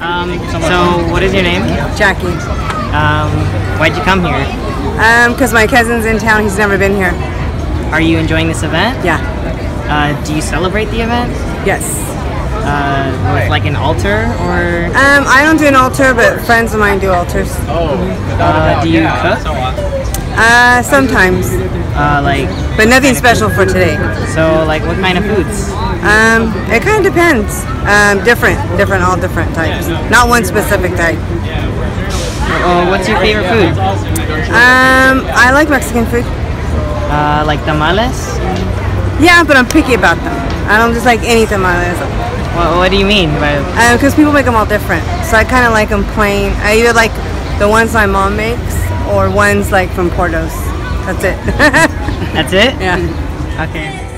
So what is your name? Jackie. Why'd you come here? Because my cousin's in town. He's never been here. Are you enjoying this event? Yeah. Do you celebrate the event? Yes. With like an altar or? I don't do an altar, but friends of mine do altars. Do you cook? Sometimes. But nothing special for today. So like what kind of foods? It kind of depends. Different, all different types. Not one specific type. What's your favorite food? I like Mexican food. Like tamales? Yeah, but I'm picky about them. I don't just like any tamales. What do you mean? Because people make them all different. So I kind of like them plain. I either like the ones my mom makes or ones like from Porto's. That's it. That's it? Yeah. Okay.